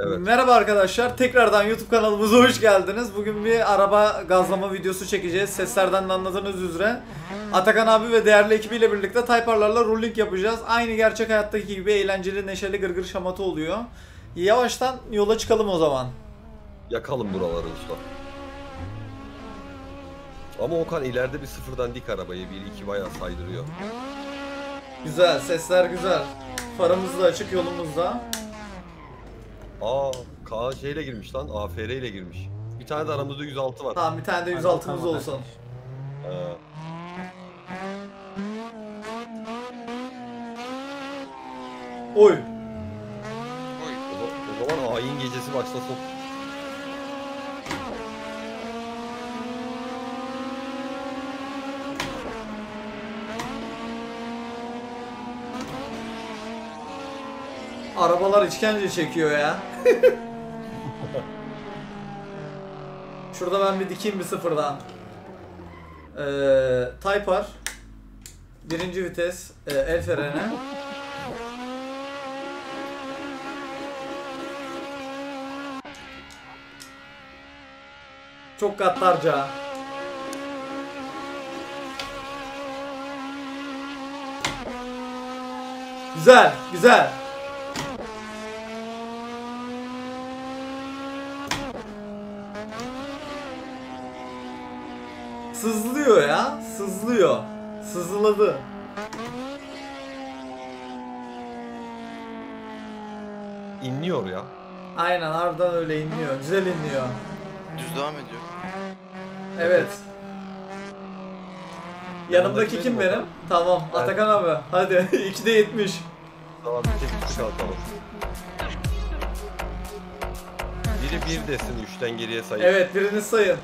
Evet. Merhaba arkadaşlar, tekrardan YouTube kanalımıza hoş geldiniz. Bugün bir araba gazlama videosu çekeceğiz. Seslerden de anladığınız üzere Atakan abi ve değerli ekibiyle birlikte Type-R'larla rolling yapacağız. Aynı gerçek hayattaki gibi eğlenceli, neşeli, gırgır şamata oluyor. Yavaştan yola çıkalım o zaman. Yakalım buraları usta. Ama Okan ileride bir sıfırdan dik arabayı 1-2 bayağı saydırıyor. Güzel, sesler güzel. Farımız da açık yolumuzda. Aa, Kaan şeyle girmiş lan, AFR ile girmiş. Bir tane de aramızda 106 var. Tamam, bir tane de 106'mız olsun. Oy. O zaman hain gecesi başlasın. Arabalar işkence çekiyor ya. Şurada ben bir dikeyim bir sıfırdan. Type-R. Birinci vites. El freni. Çok gaddarca. Güzel, güzel. Sızlıyor ya, sızlıyor. Sızladı. İnliyor ya. Aynen, harbiden öyle inliyor. Güzel inliyor. Düz devam ediyor. Evet. Yanımdaki kim benim? Tamam, Atakan abi. Hadi 2'de 70. Tamam, bir tek üstü kalkalım. Biri 1 desin 3'ten geriye sayın. Evet, biriniz sayın.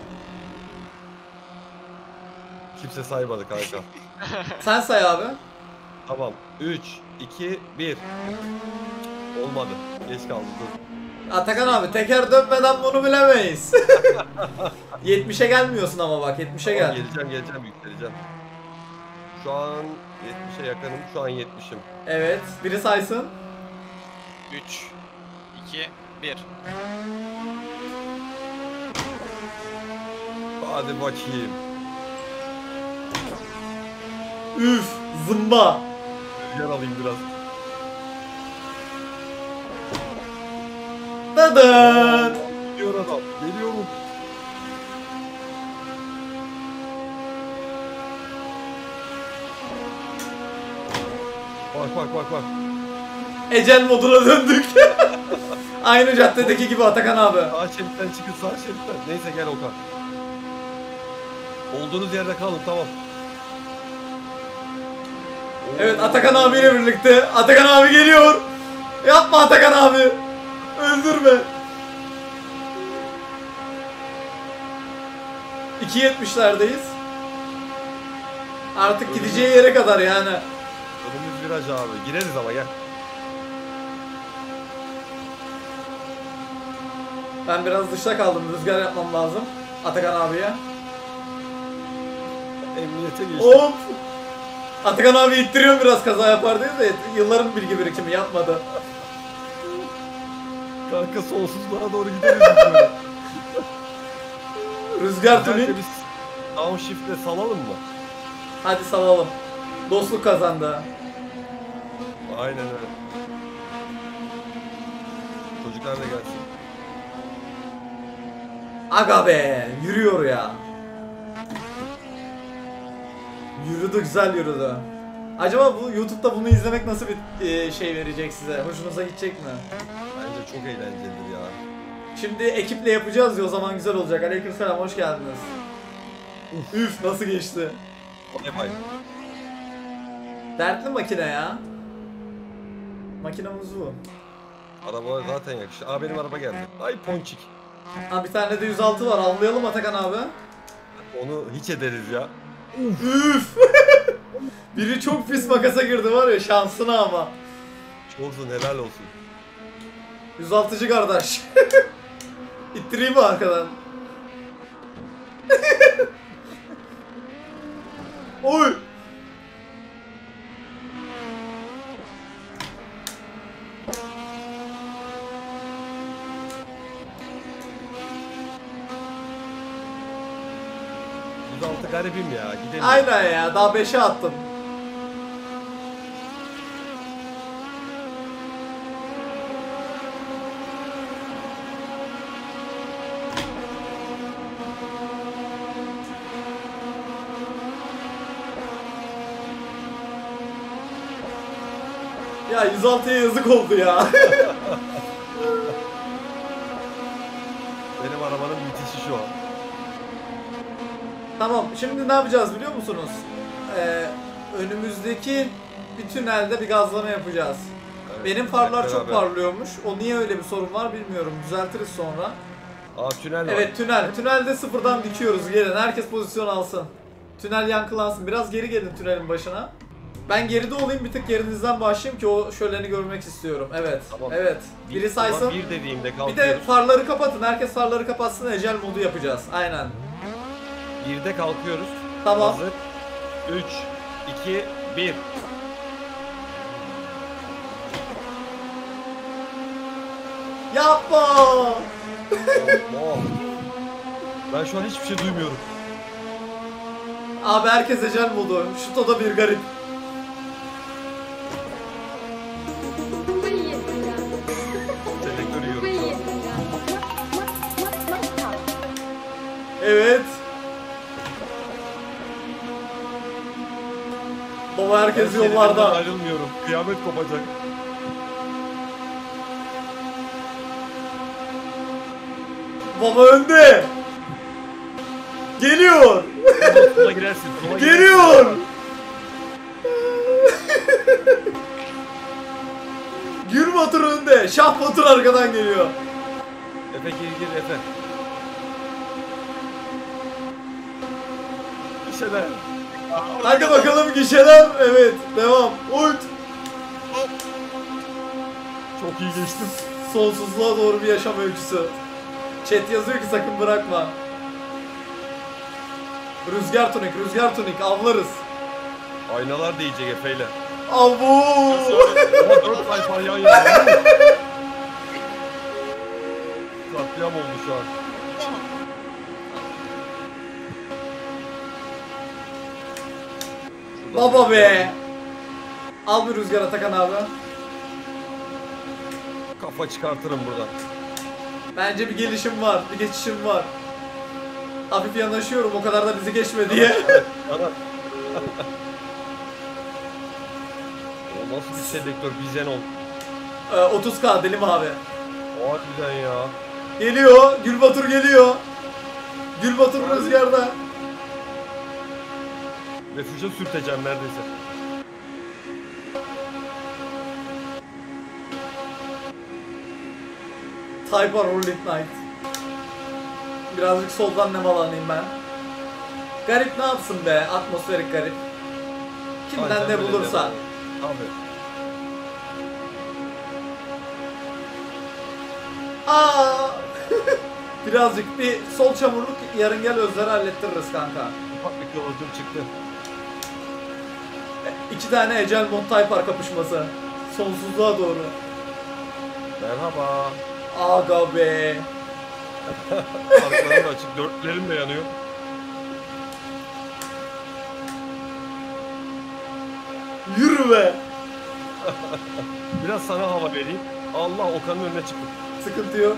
Kimse saymadı kanka. Sen say abi. Tamam. 3, 2, 1. Olmadı. Geç kaldı dur. Atakan abi, teker dönmeden bunu bilemeyiz. 70'e gelmiyorsun ama bak, 70'e gel. Geleceğim yükseleceğim. Şu an 70'e yakınım. Şu an 70'im. Evet, biri saysın. 3, 2, 1. Hadi bakayım. Üf, zımba. Yer alayım biraz. Dadan. Geliyor adam. Geliyorum. Bak. Ecel moduna döndük. Aynı caddedeki gibi Atakan abi. Sağ şeritten çıkın, sağ şeritten. Neyse gel Okan. Olduğunuz yerde kalın, tamam. Evet, Atakan abiyle birlikte. Atakan abi geliyor. Yapma Atakan abi. Öldürme. 2.70'lerdeyiz. Artık gideceği yere kadar yani. Önümüz viraj abi. Gireriz ama gel. Ben biraz dışta kaldım. Rüzgar yapmam lazım. Atakan abiye. Emniyete geçtim. Hop. Atakan abi ittiriyorum biraz kaza yapar diye de yılların bilgi birikimi yapmadı. Kanka sonsuzluğa doğru gideriz böyle. Rüzgar tuning. Biz downshift'le salalım mı? Hadi salalım. Dostluk kazandı. Aynen öyle. Çocuklar da gelsin. Aga be, yürüyor ya. Yürüdü, güzel yürüdü. Acaba bu YouTube'da bunu izlemek nasıl bir şey verecek size? Hoşunuza gidecek mi? Bence çok eğlencelidir ya. Şimdi ekiple yapacağız ya, o zaman güzel olacak. Aleykümselam, hoş geldiniz. Üf, nasıl geçti? Bay. Dertli makine ya. Makinamız bu. Arabalar zaten yakışır. Aa, benim araba geldi. Ay ponçik. Ha, bir tane de 106 var. Anlayalım Atakan abi. Onu hiç ederiz ya. Üf. Biri çok pis makasa girdi var ya, şansına ama. Olsun, helal olsun. 106'cı kardeş. İttireyim mi arkadan? Oy. 6 garibim ya. Gidelim. Aynen ya, daha 5'e attım. Ya 106'ya yazık oldu ya. Benim arabanın bitişi şu an. Tamam, şimdi ne yapacağız biliyor musunuz? Önümüzdeki bir tünelde bir gazlama yapacağız. Evet, Benim farlar hep çok beraber. parlıyormuş. O niye öyle bir sorun var bilmiyorum. Düzeltiriz sonra. Aa tünel var. Evet, tünel. Tünelde sıfırdan dikiyoruz. Gelin, herkes pozisyon alsın. Tünel yankılansın. Biraz geri gelin tünelin başına. Ben geride olayım, bir tık gerinizden başlayayım ki o şöleni görmek istiyorum. Evet. Tamam. Evet. Biri saysın. Bir dediğimde Bir kalkıyoruz. de farları kapatın. Herkes farları kapatsın. Ecel modu yapacağız. Aynen. Birde kalkıyoruz. Tamam. Hazır. 3, 2, 1. Yapma. Oh. Ben şu an hiçbir şey duymuyorum. Abi herkes ecel modu. Şutoda bir garip. Kafayı yedim ya. Selektörü Kafayı yiyorum. yedim ya. Evet. Baba herkes Ben yollarda. şeridimden ayrılmıyorum. Kıyamet kopacak. Baba önde. Geliyor. Sola girersin. Sola Geliyor. Gül Batur önde. Şah Batur arkadan geliyor. Efe gir Efe. Bir şeyler. Hadi bakalım gişeler. Evet. Devam. Uç. Çok iyi geçtim. Sonsuzluğa doğru bir yaşam öyküsü. Chat yazıyor ki sakın bırakma. Rüzgar tunik, rüzgar tunik. Avlarız. Aynalar değecek Efe'yle. Avu. Ama 4 sayfa yan yana. Katliam oldu şu an. Baba be. Al bir rüzgar Atakan abi. Kafa çıkartırım buradan. Bence bir gelişim var, bir geçişim var. Hafif yanaşıyorum o kadar da bizi geçme diye. Ana. O nasıl bir selektör? Bizen ol. 30K Delim abi. O harbiden ya. Geliyor, Gülbatur geliyor. Gülbatur rüzgarda. Refüje sürteceğim neredeyse. Type R Rolling Night. Birazcık soldan nemalanayım ben. Garip ne yapsın be? Atmosferik garip. Kimden Aynen ne öyle bulursa. Abi. Aa! Birazcık bir sol çamurluk yarın gel Özler'i hallettiririz kanka. Ufak bir kıvılcım çıktı. 2 tane Ecel Mod Type R kapışması. Sonsuzluğa doğru. Merhaba. Aga be. Arkalarım da açık. Dörtlerim de yanıyor. Yürü be. Biraz sana hava vereyim. Allah Okan'ın önüne çıktım. Sıkıntı yok.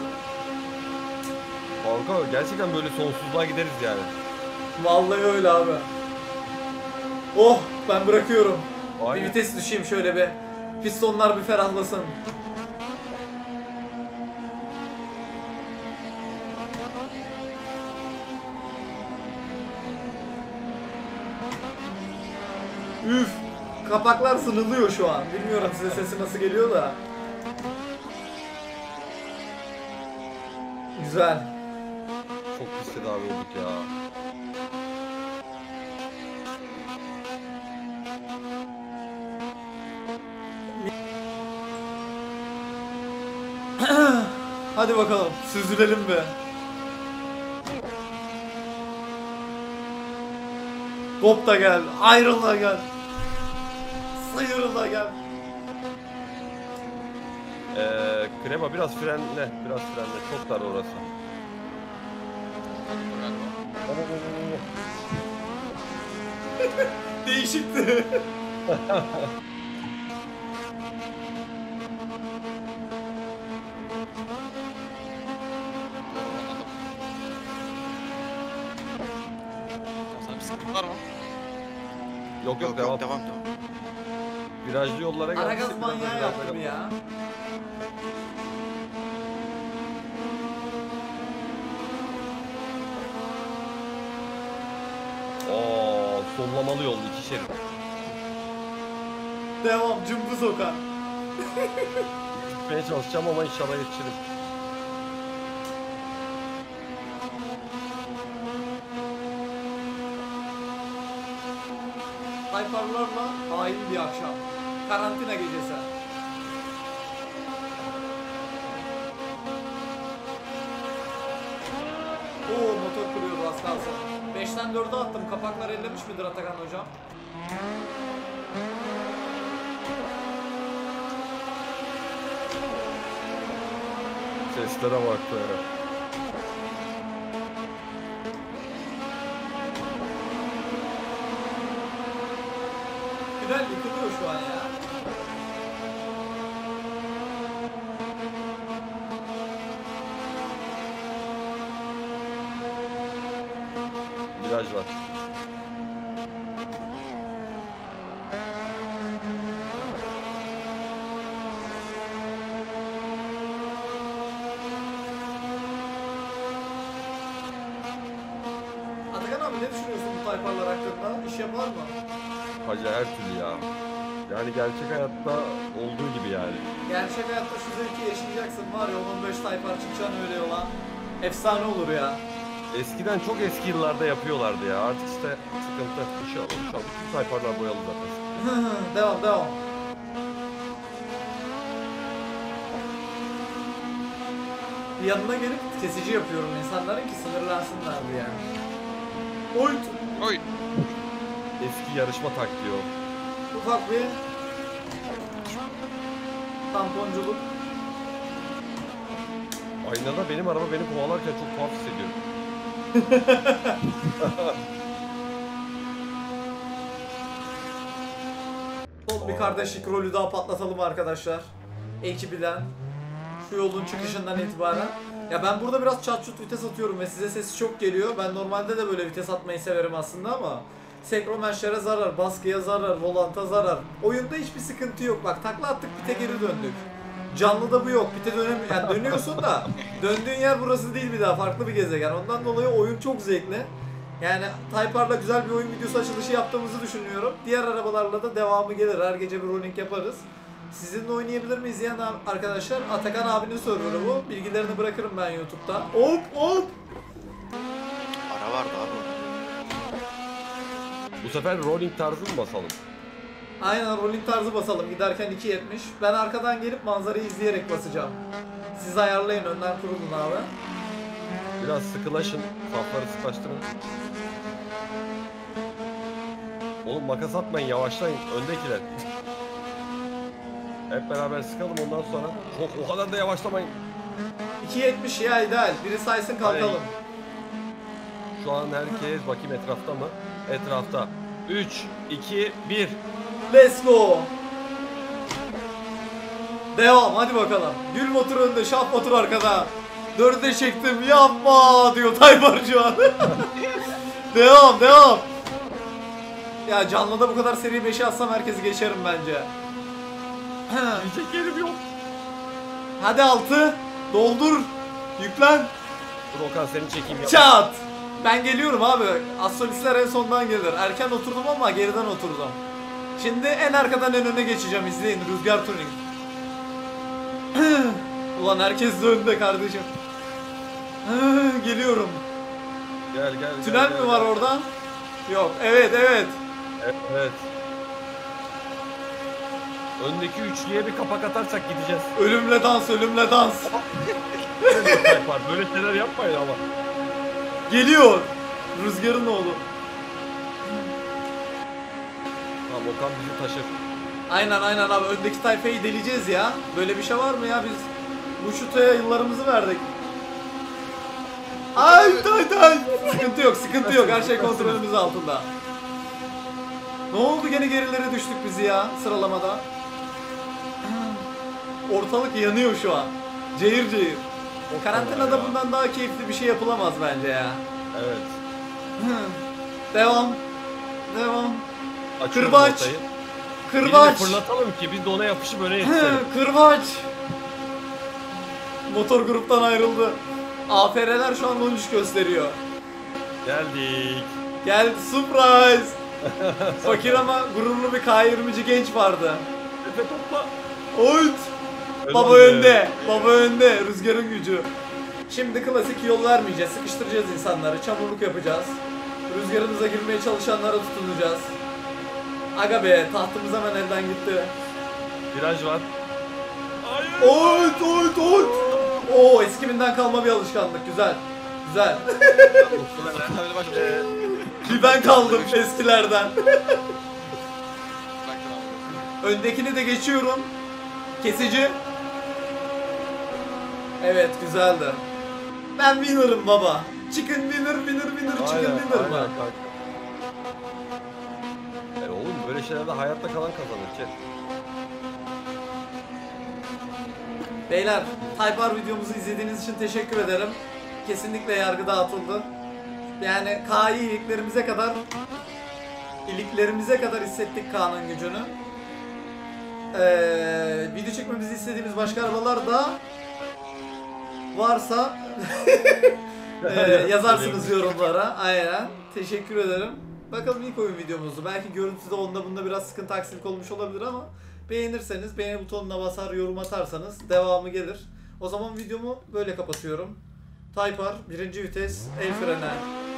Kanka gerçekten böyle sonsuzluğa gideriz yani. Vallahi öyle abi. Oh ben bırakıyorum. Aynen. Bir vites düşeyim şöyle bir. Pistonlar bir ferahlasın. Üf. Kapaklar sınırlıyor şu an. Bilmiyorum size sesi nasıl geliyor da. Güzel. Çok pis tedavi olduk ya. Hadi bakalım süzülelim be. Hop da gel, ayrıl da gel. Sıyrıl da gel. Krema biraz frenle. Biraz frenle. Çok dar orası. değişikti. Sana bir sıkıntı var mı? Yok Yok devam. yok devam. Virajlı yollara Ara geldik. gaz manyağı yaptım ya. Sollamalı yol 2 şerit. Devam cımbız soka. Gitmeye çalışacağım ama inşallah yetişirim. Tayfarlarla hain bir akşam. Karantina gecesi. Oo motor kuruyordu az kalsın. 5'ten 4'e attım. Kapaklar ellemiş midir Atakan hocam? Seslere bak be. Tünel yıkılıyor şu an ya. Viraj var. Atakan abi ne düşünüyorsun bu tayfarlar hakkında? İş yapar mı? Hacı her türlü ya. Yani gerçek hayatta olduğu gibi yani. Gerçek hayatta şu zevki yaşayacaksın var ya 15 tayfar çıkacaksın öyle yola. Efsane olur ya. Eskiden çok eski yıllarda yapıyorlardı ya. Artık işte sıkıntı. İnşallah. Bütün tayfarlar boyalı zaten. Devam. Bir yanına gelip kesici yapıyorum insanların ki sınırlansınlar diye. Oy! Oy. Eski yarışma taktiği o. Ufak bir tamponculuk. Aynada benim araba beni kovalarken çok tuhaf hissediyorum. Son bir kardeşlik rolü daha patlatalım arkadaşlar. Ekibiden. Şu yolun çıkışından itibaren. Ya ben burada biraz çat çut vites atıyorum ve size sesi çok geliyor. Ben normalde de böyle vites atmayı severim aslında ama senkromenşere zarar, baskıya zarar, volanta zarar. Oyunda hiçbir sıkıntı yok. Bak takla attık pite geri döndük. Canlıda bu yok. Pite yani dönüyorsun da döndüğün yer burası değil bir daha. Farklı bir gezegen. Ondan dolayı oyun çok zevkli. Yani Type-R'la güzel bir oyun videosu açılışı yaptığımızı düşünüyorum. Diğer arabalarla da devamı gelir. Her gece bir rolling yaparız. Sizinle oynayabilir mi izleyen arkadaşlar? Atakan abinin serverı bu. Bilgilerini bırakırım ben YouTube'da. Hop! Ara vardı abi. Bu sefer rolling tarzı mı basalım? Aynen rolling tarzı basalım. Giderken 2.70. Ben arkadan gelip manzarayı izleyerek basacağım. Siz ayarlayın önden kurulun abi. Biraz sıkılaşın. Safları sıklaştırın. Oğlum makas atmayın, yavaşlayın. Öndekiler. Hep beraber sıkalım ondan sonra. O kadar da yavaşlamayın. 2.70 ya ideal. Biri saysın kalkalım. Şu an herkes bakayım etrafta mı? Etrafta. 3, 2, 1. Let's go. Devam hadi bakalım. Gül motor önde, şaf motor arkada. 4'e çektim yapma diyor Tayfar şu an. Devam. Ya canlıda bu kadar seri 5'e atsam herkesi geçerim bence. Diyecek yerim yok. Hadi 6. Doldur. Yüklen. Dur Okan seni çekeyim ya. Çat. Ben geliyorum abi. Astrolistler en sondan gelir. Erken oturdum ama geriden oturdum. Şimdi en arkadan en öne geçeceğim. İzleyin. Rüzgar Tuning. Ulan herkes de önde kardeşim. Geliyorum. Gel. Tünel gel, mi var gel. orada? Yok. Evet. Evet. Öndeki üçlüye bir kapak atarsak gideceğiz. Ölümle dans. Tayfar böyle şeyler yapmayın ama. Geliyor. Rüzgarın oğlu. Tamam Okan bizi taşır. Aynen abi. Öndeki tayfayı deleceğiz ya. Böyle bir şey var mı ya? Biz bu şutaya yıllarımızı verdik. Ay. Sıkıntı yok. Her şey kontrolümüz altında. Ne oldu gene gerilere düştük biz ya sıralamada. Ortalık yanıyor şu an. Cayır cayır. Karantinada ya. bundan daha keyifli bir şey yapılamaz bence ya. Evet. Devam. Devam. Açıyorum Kırbaç. ortayı. Kırbaç. Birini fırlatalım ki biz de ona yapışıp öne yetişelim. Kırbaç. Motor gruptan ayrıldı. AFR'ler şu an 13 gösteriyor. Geldik. Gel surprise. Fakir ama gururlu bir K20'ci genç vardı. Efe topla. Oyt. Baba önde. Baba önde. Rüzgarın gücü. Şimdi klasik yol vermeyeceğiz. Sıkıştıracağız insanları. Çamurluk yapacağız. Rüzgarımıza girmeye çalışanlara tutunacağız. Aga be tahtımız hemen elden gitti. Viraj var. Hayır. Oyt oyt oyt. Oo eskiminden kalma bir alışkanlık. Güzel. Güzel. Öyle başladı. Bir ben kaldım eskilerden. Bıraktım abi. Öndekini de geçiyorum. Kesici. Evet güzeldi. Ben winner'ım baba. Chicken winner winner winner chicken Aynen, winner aynen mı? kanka. Oğlum böyle şeylerde hayatta kalan kazanır ki. Beyler Type R videomuzu izlediğiniz için teşekkür ederim. Kesinlikle yargı dağıtıldı. Yani K'yı iliklerimize kadar hissettik K'nın gücünü. Video çekmemizi istediğimiz başka arabalar da varsa yazarsınız yorumlara. Aynen. Teşekkür ederim. Bakalım ilk oyun videomuzdu. Belki görüntüde onda bunda biraz sıkıntı aksilik olmuş olabilir ama beğenirseniz beğeni butonuna basar yorum atarsanız devamı gelir. O zaman videomu böyle kapatıyorum. Type R, birinci vites, el freni.